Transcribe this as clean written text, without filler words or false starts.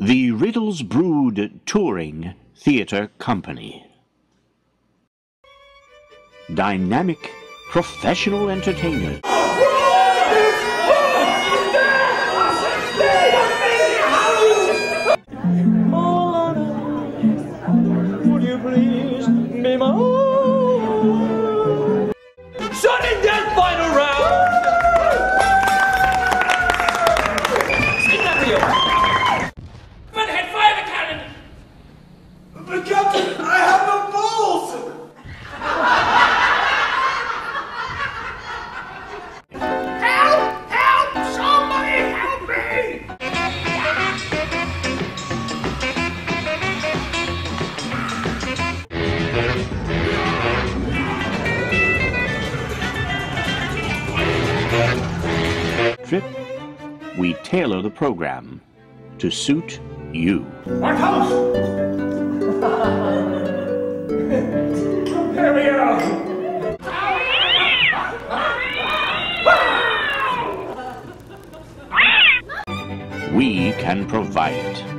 The Riddles Brood Touring Theatre Company. Dynamic, professional entertainers. Would you please be my sudden death final round? Redhead, fire the cannon! But Captain, I have no balls! Help! Help! Somebody help me! Trip, we tailor the program to suit you. What house? Here we go! We can provide it.